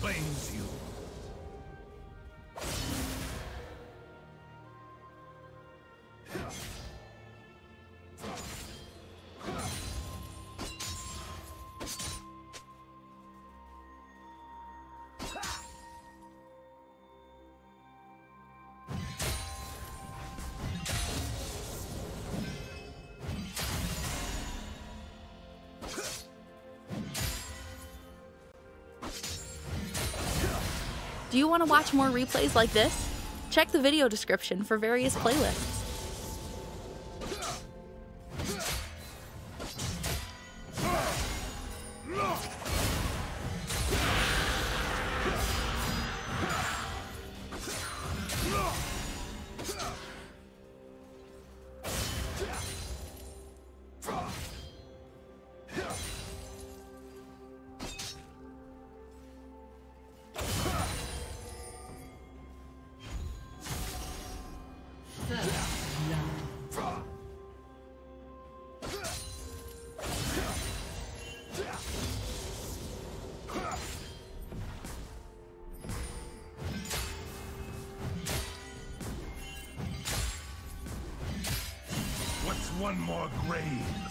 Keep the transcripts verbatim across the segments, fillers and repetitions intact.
claims you. Do you want to watch more replays like this? Check the video description for various playlists. One more grave.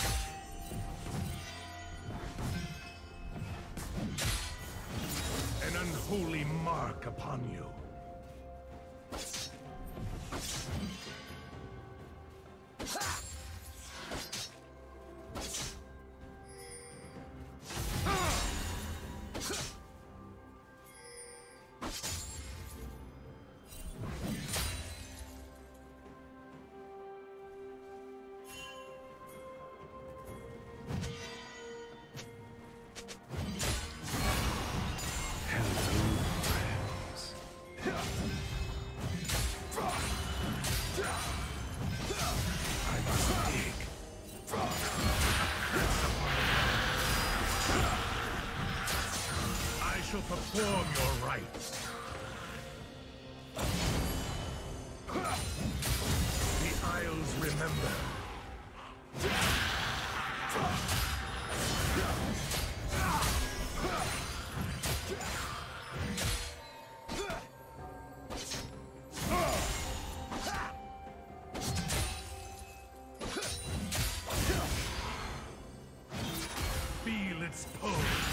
An unholy mark upon you. Perform your rites. The Isles remember. Feel its pulse.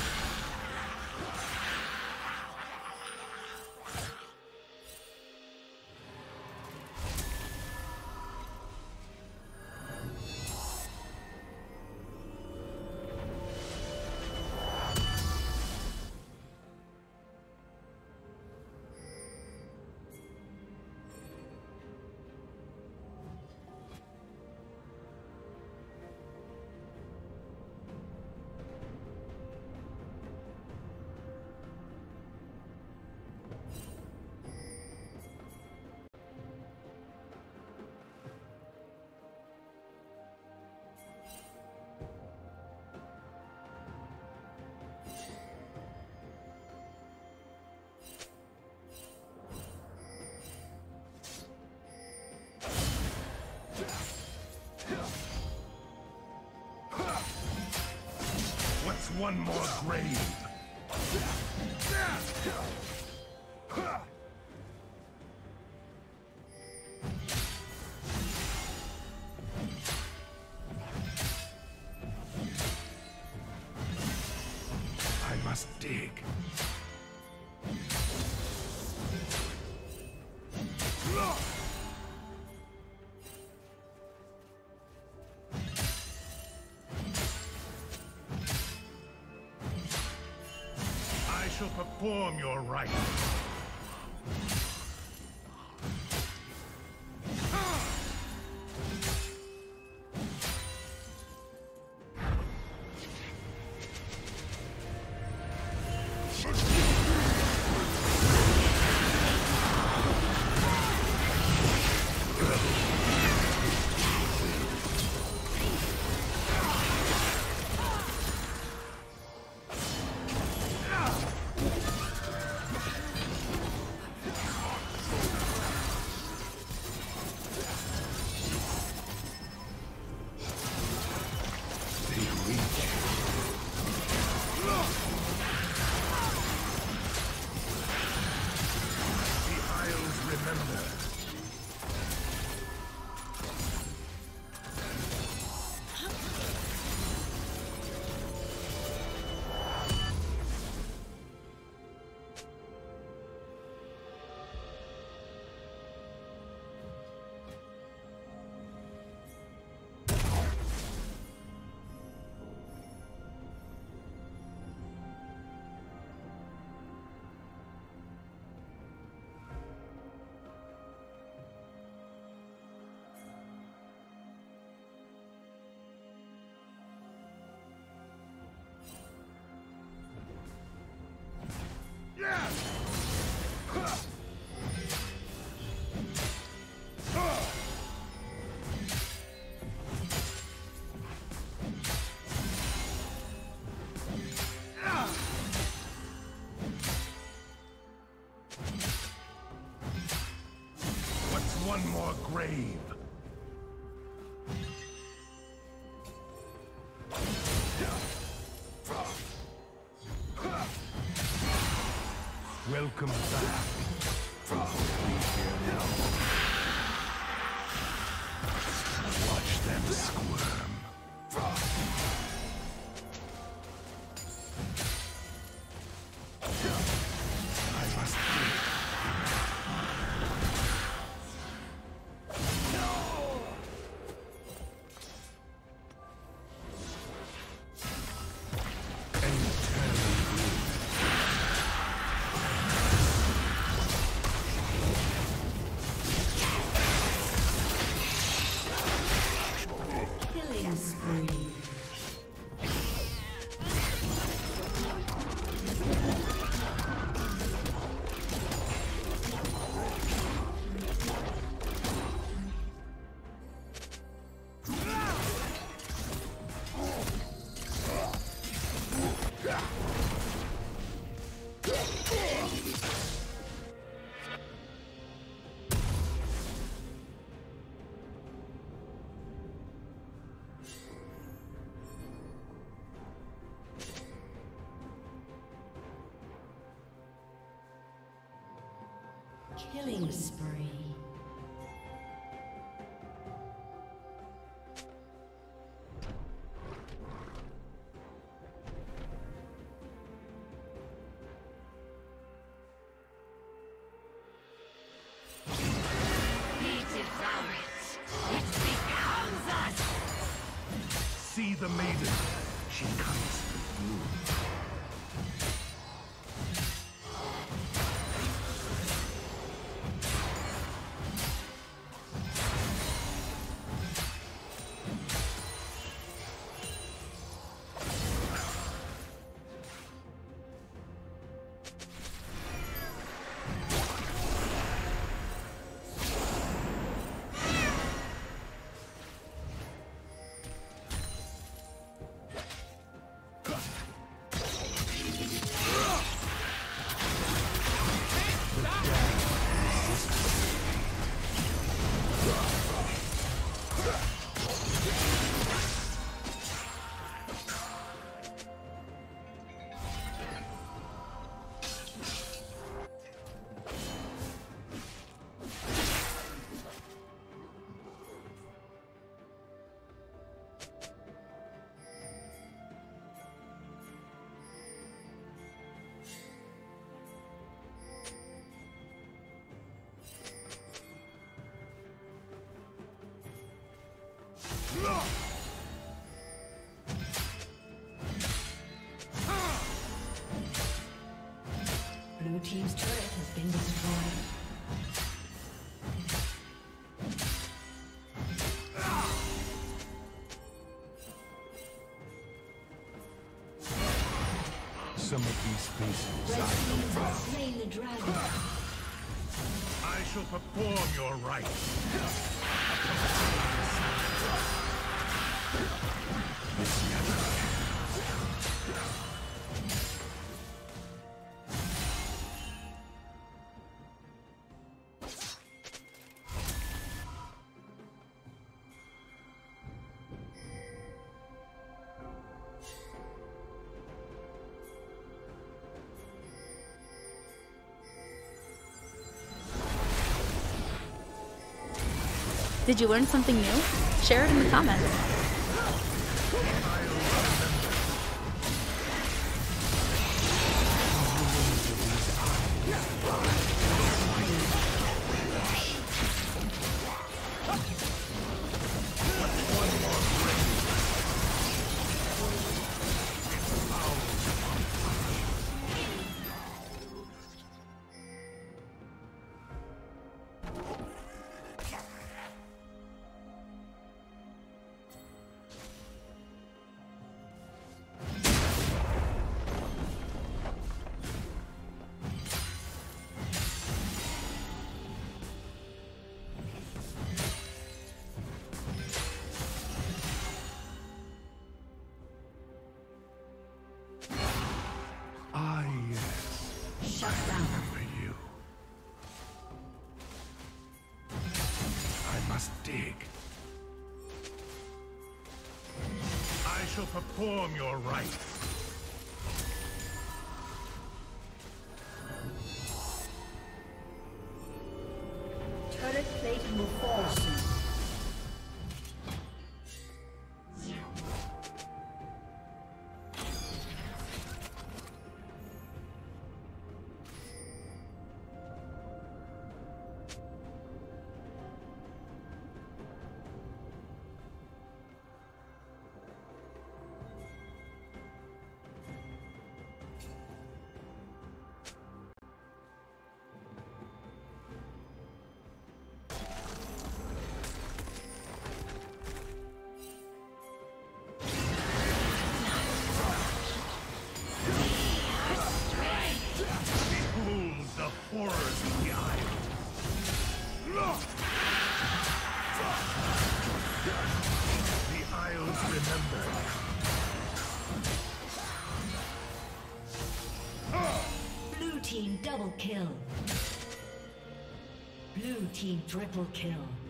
One more grave. I must dig. Shall perform your rites. one more grave? Welcome back. Be here now. Watch them squirm. I must dig. Killing spree. See the maiden. She comes through. Blue team's turret has been destroyed. Some of these faces Red I team know has well. slain the dragon. I shall perform your rites. This never ends. Did you learn something new? Share it in the comments. perform your rites. Turret plating will fall soon. Horrors of the Isle. The Isles remember. Blue team double kill. Blue team triple kill.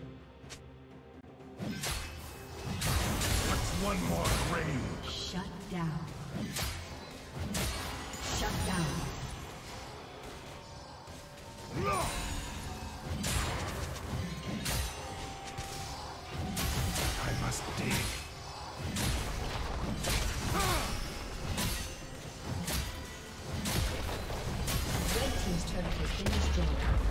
What's one more grave? Shut down. Shut down. I must dig. Red team's turret has been destroyed.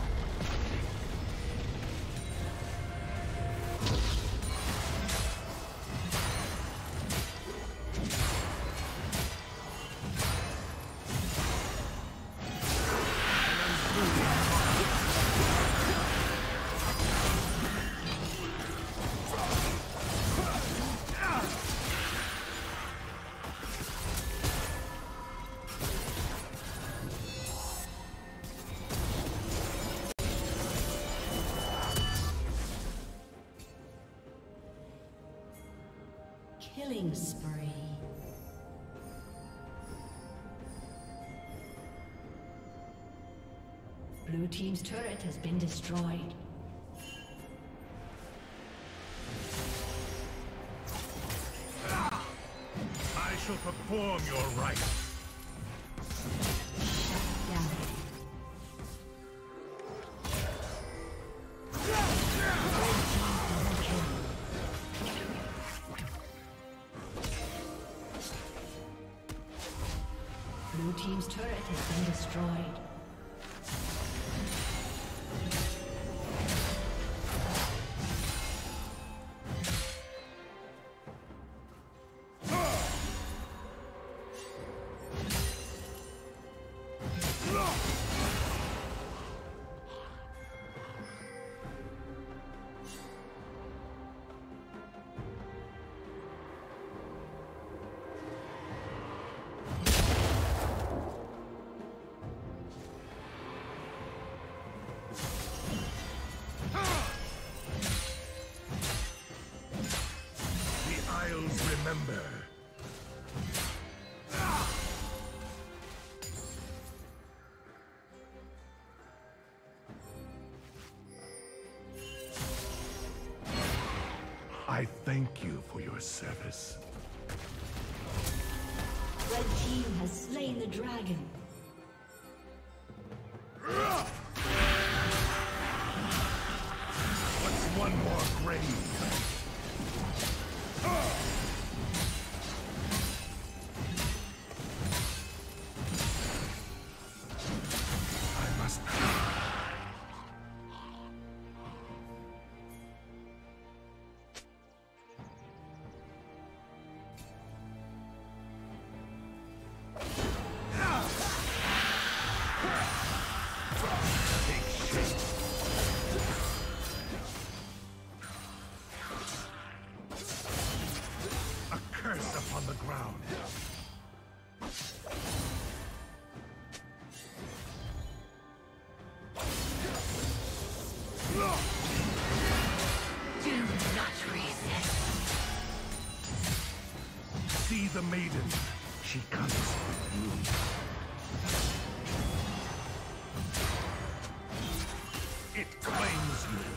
Killing spree. Blue team's turret has been destroyed. I shall perform your rites. Shut down. Blue team's turret has been destroyed. Remember. I thank you for your service. Red team has slain the dragon. What's one more grave? Upon the ground. Do not resist. See the maiden. She comes with you. It claims you.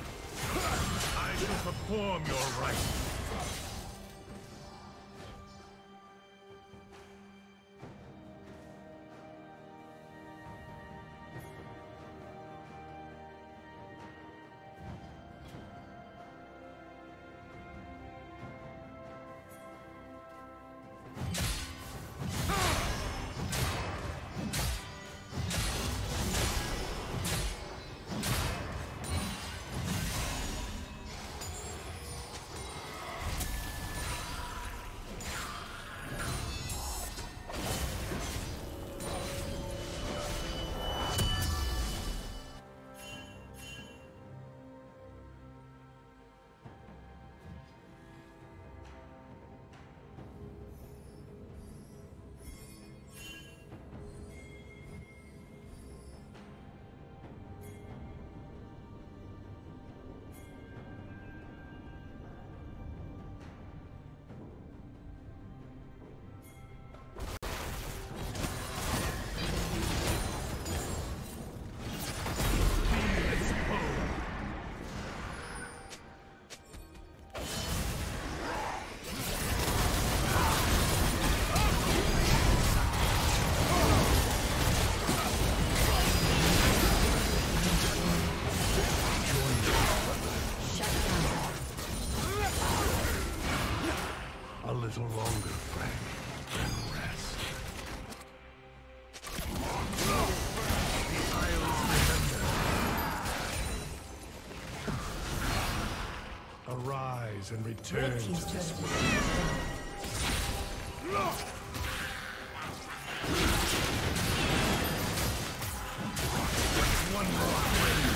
I shall perform your rites. Rise and return. Red team's to turret this has world. been destroyed. One more grave.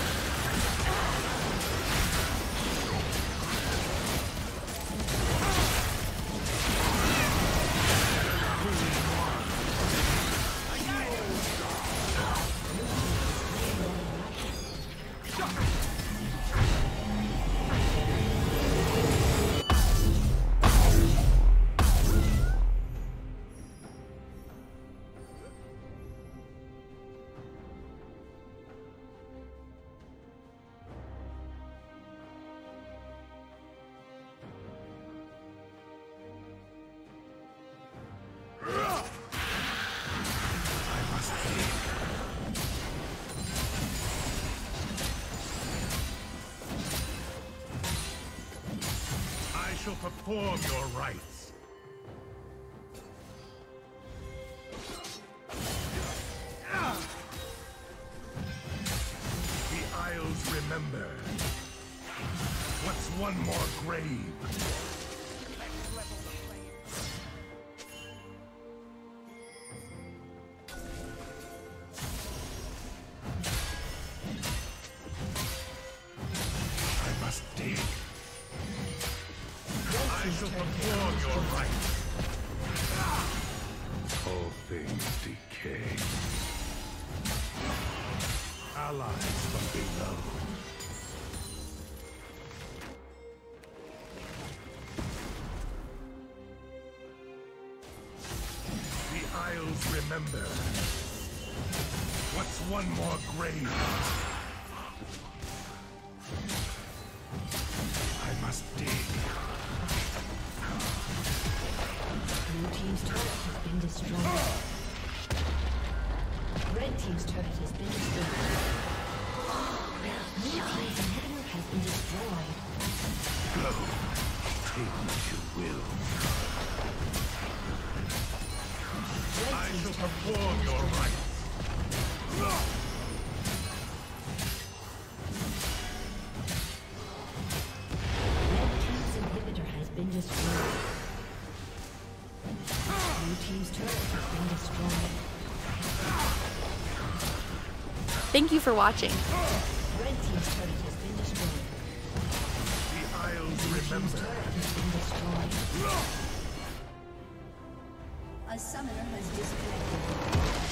I shall perform your rites. The Isles remember. What's one more grave? I must dig. I shall perform your rites. All things decay. Allies from below. The Isles remember. What's one more grave? I must dig. Blue team's turret has been destroyed. Red team's turret has been destroyed. Blue team's inhibitor has been destroyed. Go. Take what you will. Red I team's shall turret has perform been your destroyed. rites. Red team's inhibitor has been destroyed. Blue team's turret has been destroyed. Thank you for watching. Red team's turret has been destroyed. The Isles Blue team's remember. turret has been destroyed. A summoner has disconnected.